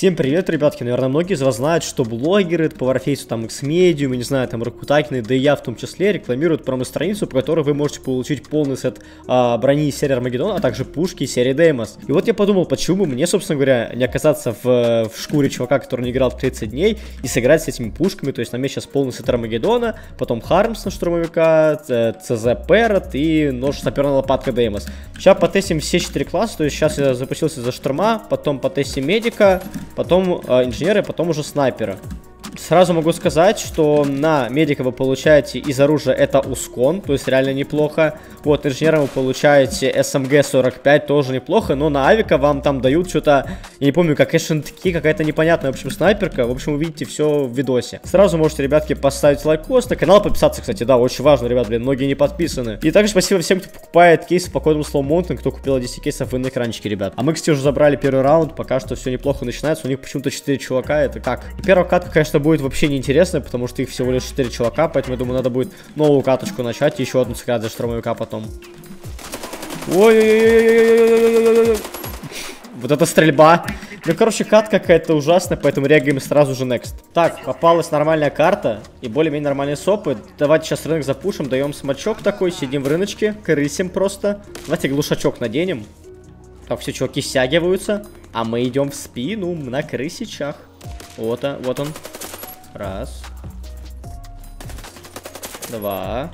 Всем привет, ребятки. Наверное, многие из вас знают, что блогеры по Warface, там, Xmedium, не знаю, там, Rakutakin, да и я в том числе, рекламируют промо-страницу, по которой вы можете получить полный сет брони серии Армагеддон, а также пушки серии Деймос. И вот я подумал, почему бы мне, собственно говоря, не оказаться в шкуре чувака, который не играл в 30 дней, и сыграть с этими пушками. То есть на мне сейчас полный сет Армагеддона, потом Хармс на штурмовика, ЦЗ Перрот и нож саперная лопатка Деймос. Сейчас потестим все 4 класса, то есть сейчас я запустился за штурма, потом потестим медика, потом инженера, потом уже снайпера. Сразу могу сказать, что на медика вы получаете из оружия это Ускон, то есть реально неплохо. Вот, инженера вы получаете СМГ-45, тоже неплохо, но на авика вам там дают что-то, я не помню, как эшентки, какая-то непонятная, в общем, снайперка. В общем, увидите все в видосе. Сразу можете, ребятки, поставить лайкос, на канал подписаться, кстати, да, очень важно, ребят, блин, многие не подписаны. И также спасибо всем, кто покупает кейсы по коду Slow Mountain, кто купил 10 кейсов в экранчике, ребят. А мы, кстати, уже забрали первый раунд, пока что все неплохо начинается, у них почему-то 4 чувака, это как? Первая катка, конечно, будет вообще неинтересная, потому что их всего лишь 4 чувака, поэтому я думаю, надо будет новую каточку начать и еще одну сыграть за штурмовика потом. Ой-ой-ой-ой-ой-ой-ой-ой-ой-ой. Вот это стрельба. Ну, короче, катка какая-то ужасная, поэтому реагаем сразу же next. Так, попалась нормальная карта и более-менее нормальные сопы. Давайте сейчас рынок запушим, даем смачок такой, сидим в рыночке, крысим просто. Давайте глушачок наденем. Так, все чуваки стягиваются, а мы идем в спину на крысичах. Вот он. Раз. Два.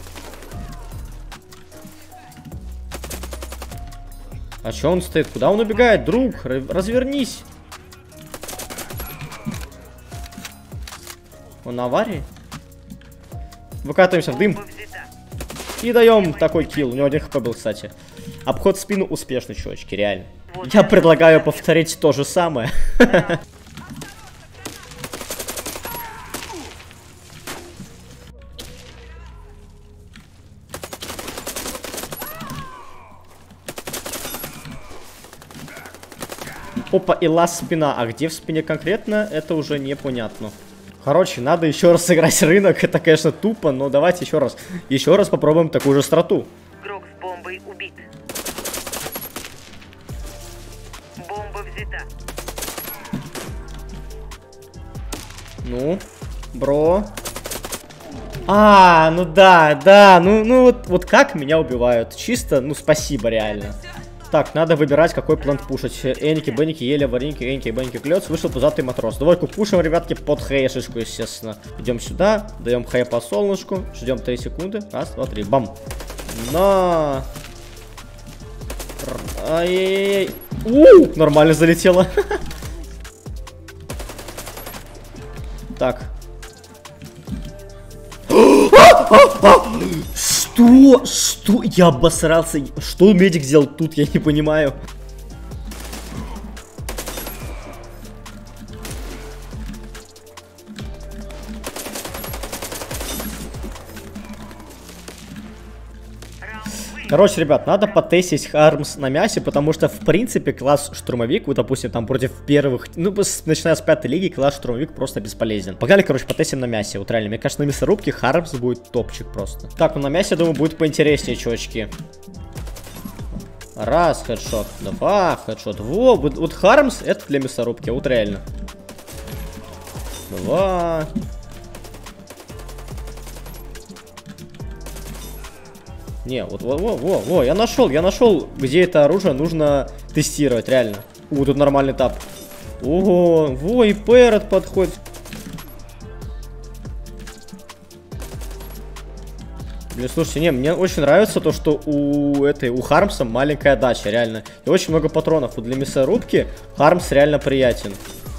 А чё он стоит? Куда он убегает, друг? Развернись. Он на аварии? Выкатываемся в дым. И даем такой килл. У него 1 хп был, кстати. Обход в спину успешный, чувачки, реально. Я предлагаю повторить то же самое. Опа, и лаз спина. А где в спине конкретно, это уже непонятно. Короче, надо еще раз сыграть рынок. Это, конечно, тупо, но давайте еще раз. Еще раз попробуем такую же страту. Игрок с бомбой убит. Бомба взята. Ну, бро. Ну да, ну вот как меня убивают. Чисто, ну спасибо, реально. Так, надо выбирать, какой плант пушить. Эники, беники, ели, вареники, эники, беники, клёц. Вышел пузатый матрос. Давай-ка пушим, ребятки, под хэшечку, естественно. Идем сюда, даем хэ по солнышку. Ждем 3 секунды. Раз, два, три. Бам. На. Ай-яй-яй. Нормально залетело. Так. Что? Я обосрался. Что медик сделал тут, я не понимаю. Короче, ребят, надо потестить Хармс на мясе, потому что, в принципе, класс штурмовик, вот, допустим, там против первых, ну, начиная с 5-й лиги, класс штурмовик просто бесполезен. Погнали, короче, потестим на мясе, вот реально, мне кажется, на мясорубке Хармс будет топчик просто. Так, ну на мясе, я думаю, будет поинтереснее, чувачки. Раз, хедшот, два, хедшот, вот Хармс, это для мясорубки, вот реально. Два... Не, вот, я нашел, где это оружие нужно тестировать, реально. Тут нормальный тап. Ого, и Перрот подходит. Блин, слушайте, не, мне очень нравится то, что у Хармса маленькая дача, реально. И очень много патронов. Вот для мясорубки Хармс реально приятен.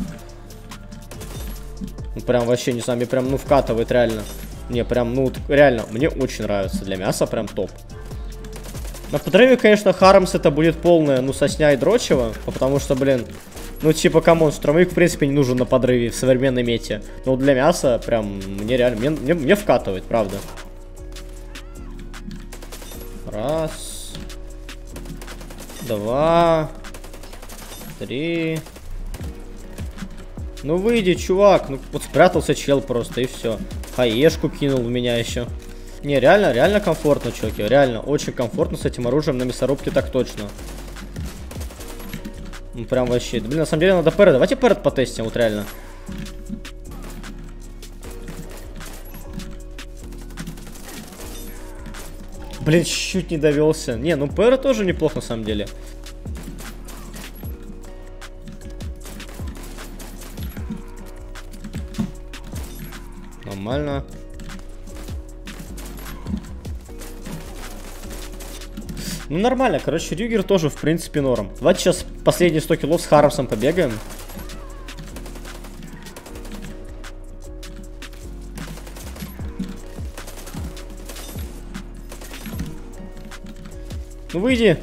Ну, прям вообще, не знаю, мне прям, вкатывает, реально. Не, прям, реально, мне очень нравится. Для мяса прям топ. На подрыве, конечно, Хармс это будет полное, сосня и дрочево. Потому что, блин, типа, камон, штурмовик, в принципе, не нужен на подрыве в современной мете. Но для мяса, прям, мне реально, мне вкатывает, правда. Раз. Два. Три. Ну выйди, чувак. Вот спрятался чел просто, и все. Хаешку кинул в меня еще. Не, реально комфортно, чуваки. Реально, очень комфортно с этим оружием на мясорубке, так точно. Ну прям вообще. Блин, на самом деле надо Перед. Давайте Перед потестим, вот реально. Блин, чуть не довелся. Не, ну Перед тоже неплохо на самом деле. Нормально. Ну нормально, короче, Рюгер тоже в принципе норм. Давайте сейчас последние 100 киллов с Хармсом побегаем. Ну выйди.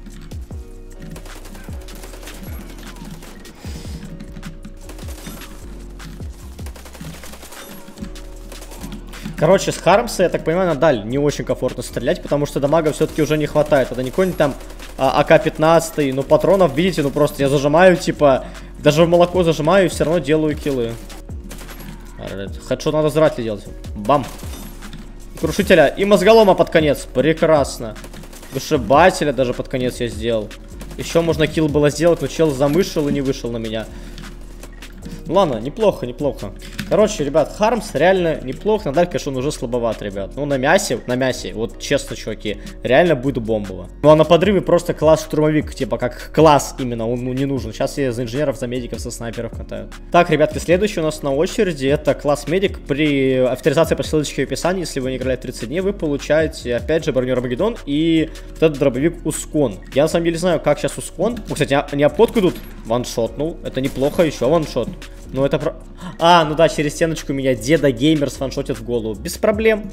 Короче, с Хармса, я так понимаю, на даль не очень комфортно стрелять, потому что дамага все-таки уже не хватает. Это не какой-нибудь там АК-15, но патронов, видите, ну просто я зажимаю, типа, даже в молоко зажимаю и все равно делаю киллы. Хедшот надо зрать ли делать. Бам. Крушителя и мозголома под конец. Прекрасно. Вышибателя даже под конец я сделал. Еще можно килл было сделать, но чел замышел и не вышел на меня. Ладно, неплохо, неплохо. Короче, ребят, Хармс реально неплох. На даль, конечно, он уже слабоват, ребят. Ну, на мясе, вот честно, чуваки, реально будет бомбово. Ну, а на подрыве просто класс штурмовик, типа, как класс именно, он не нужен. Сейчас я за инженеров, за медиков, за снайперов катаю. Так, ребятки, следующий у нас на очереди, это класс медик. При авторизации по ссылочке в описании, если вы не играли 30 дней, вы получаете, опять же, броню Армагеддон и вот этот дробовик Ускон. Я, на самом деле, знаю, как сейчас Ускон. Кстати, они обходку идут. Ваншотнул, это неплохо, еще ваншот. Ну это про... А, ну да, через стеночку меня деда геймер сваншотит в голову. Без проблем.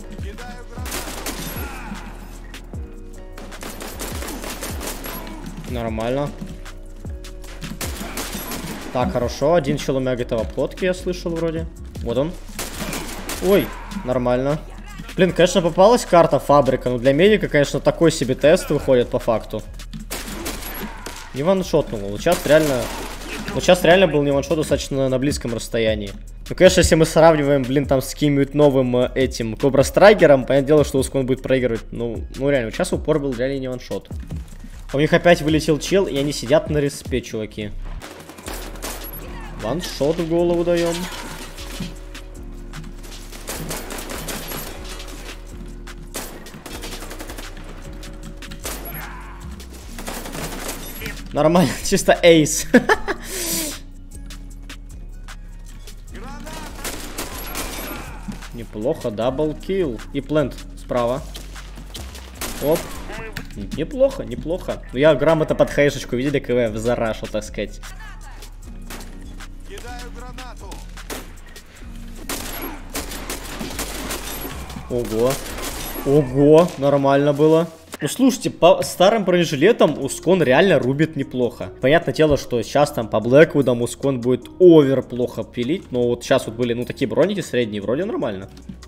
Нормально. Так, хорошо. Один челомяг это в обходке, я слышал вроде. Вот он. Ой, нормально. Блин, конечно, попалась карта фабрика. Но для медика, конечно, такой себе тест выходит по факту. Не ваншотнул. Вот сейчас реально был не ваншот достаточно на близком расстоянии. Ну, конечно, если мы сравниваем, блин, там с каким-нибудь новым этим Кобра Страйкером, понятное дело, что Ускон будет проигрывать. Ну реально, сейчас упор был реально не ваншот. У них опять вылетел чел, и они сидят на респе, чуваки. Ваншот в голову даем. Нормально, чисто эйс. Неплохо, даблкилл. И плент справа. Оп. Неплохо, неплохо. Ну я грамотно под хэшечку, видели, КВ взарашил, так сказать. Ого. Ого, нормально было. Ну слушайте, по старым бронежилетам Ускон реально рубит неплохо. Понятное дело, что сейчас там по Блэквудам Ускон будет овер плохо пилить. Но вот сейчас вот были, ну, такие броники средние, вроде нормально.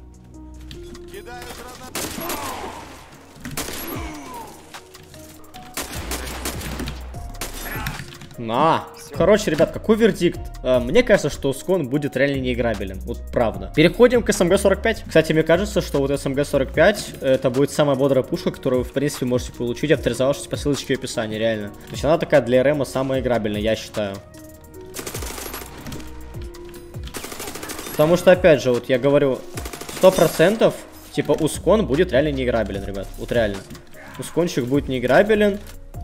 На! Короче, ребят, какой вердикт? Мне кажется, что Ускон будет реально неиграбелен. Вот правда. Переходим к СМГ-45. Кстати, мне кажется, что вот СМГ-45 это будет самая бодрая пушка, которую вы, в принципе, можете получить, авторизовавшись по ссылочке в описании, реально. То есть она такая для РМа самая играбельная, я считаю. Потому что, опять же, вот я говорю, 100%, типа, Ускон будет реально неиграбелен, ребят. Вот реально. Ускончик будет неиграбелен.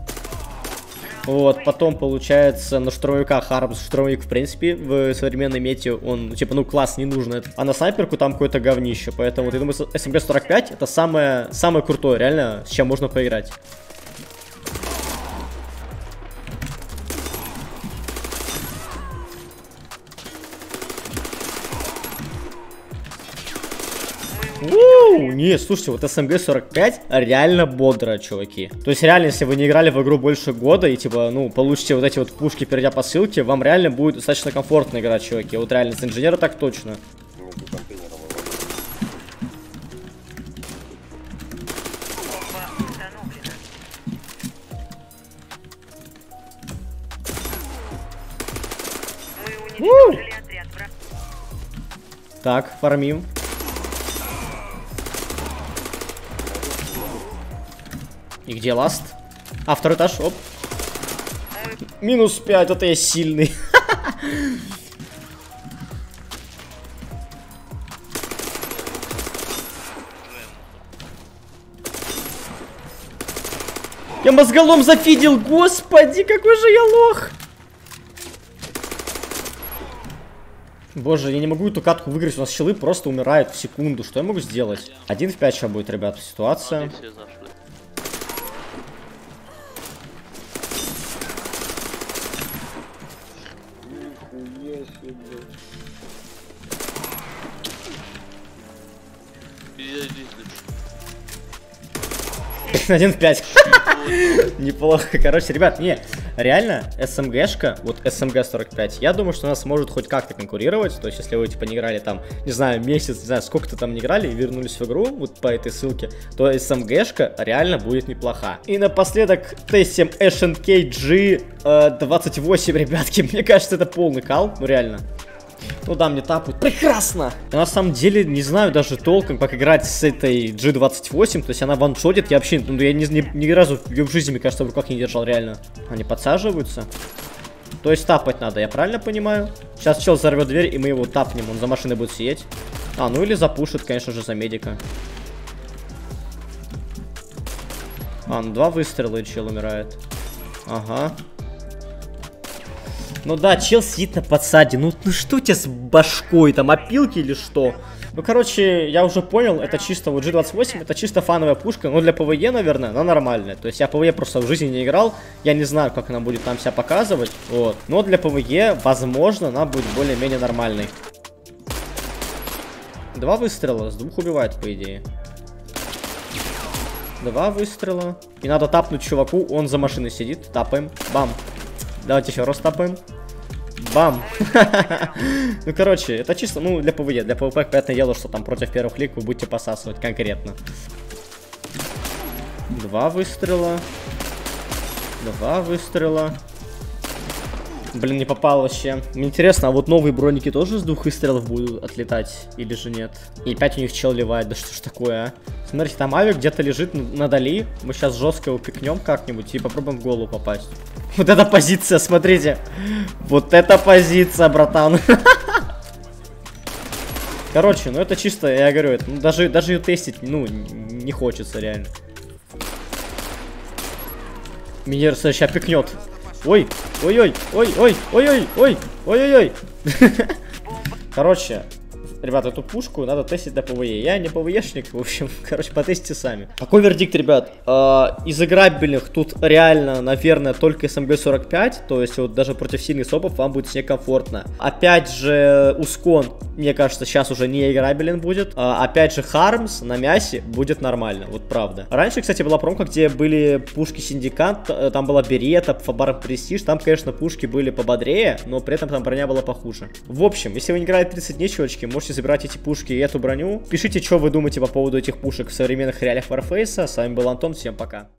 Вот, потом получается на штурмовика Хармс, штурмовик в принципе в современной мете, он, типа, ну класс не нужно, а на снайперку там какое-то говнище, поэтому вот, я думаю, СМГ-45 это самое крутое, реально, с чем можно поиграть. Не, слушайте, вот СМГ-45 реально бодро, чуваки. То есть реально, если вы не играли в игру больше года и типа, ну, получите вот эти вот пушки, перейдя по ссылке, вам реально будет достаточно комфортно играть, чуваки. Вот реально, с инженера так точно. Так, фармим. И где ласт? А, второй этаж, оп. Минус 5, это я сильный. Я мозголом зафидел, господи, какой же я лох! Боже, я не могу эту катку выиграть, у нас щелы просто умирают в секунду. Что я могу сделать? 1 в 5 сейчас будет, ребята, ситуация. Один в 5. Неплохо. Короче, ребят, не, реально, СМГшка, вот СМГ-45, я думаю, что она сможет хоть как-то конкурировать. То есть, если вы, типа, не играли там, не знаю, месяц, не знаю, сколько-то там не играли и вернулись в игру, вот по этой ссылке, то СМГшка реально будет неплоха. И напоследок, Т7 SNK G28, ребятки, мне кажется, это полный кал, ну реально. Ну да, мне тапают. Прекрасно! Я на самом деле не знаю даже толком, как играть с этой G28. То есть она ваншотит. Я вообще, ну, я ни разу в жизни, мне кажется, в руках не держал, реально. Они подсаживаются. То есть тапать надо, я правильно понимаю? Сейчас чел взорвет дверь, и мы его тапнем. Он за машиной будет сидеть. А, ну или запушит, конечно же, за медика. А, ну 2 выстрела, и чел умирает. Ага. Ну да, чел сидит на подсаде. Ну что у тебя с башкой? Там опилки или что? Ну, короче, я уже понял, это чисто, вот G28, это чисто фановая пушка. Но для ПВЕ, наверное, она нормальная. То есть я ПВЕ просто в жизни не играл. Я не знаю, как она будет там себя показывать. Вот. Но для ПВЕ, возможно, она будет более-менее нормальной. 2 выстрела, с 2 убивает, по идее. 2 выстрела. И надо тапнуть чуваку, он за машиной сидит. Тапаем. Бам. Давайте еще раз тапаем. Бам. Ну, короче, это чисто, ну, для ПВЕ. Для ПВП, понятное дело, что там против первых лиг вы будете посасывать конкретно. 2 выстрела. 2 выстрела. Блин, не попал вообще. Мне интересно, а вот новые броники тоже с 2 выстрелов будут отлетать? Или же нет? И 5 у них чел ливает. Да что ж такое, а? Смотрите, там авик где-то лежит на дали. Мы сейчас жестко его пикнем как-нибудь и попробуем в голову попасть. Вот эта позиция, смотрите. Вот эта позиция, братан. Короче, ну это чисто, я говорю, это, ну, даже ее тестить, ну, не хочется реально. Меня сейчас пикнет. Ой, ой-ой, ой-ой, ой-ой, ой, ой-ой-ой. Короче, ребята, эту пушку надо тестить на ПВЕ. Я не ПВЕшник, в общем, короче, потестите сами. Какой вердикт, ребят? Из играбельных тут реально, наверное, только СМГ-45. То есть вот даже против сильных сопов вам будет некомфортно. Опять же, Ускон, мне кажется, сейчас уже не играбелен будет. Опять же, Хармс на мясе будет нормально, вот правда. Раньше, кстати, была промка, где были пушки Синдикат, там была Берета, Фабар Престиж. Там, конечно, пушки были пободрее, но при этом там броня была похуже. В общем, если вы не играете 30 дней, чувачки, можете забирать эти пушки и эту броню. Пишите, что вы думаете по поводу этих пушек в современных реалиях Warface. С вами был Антон, всем пока.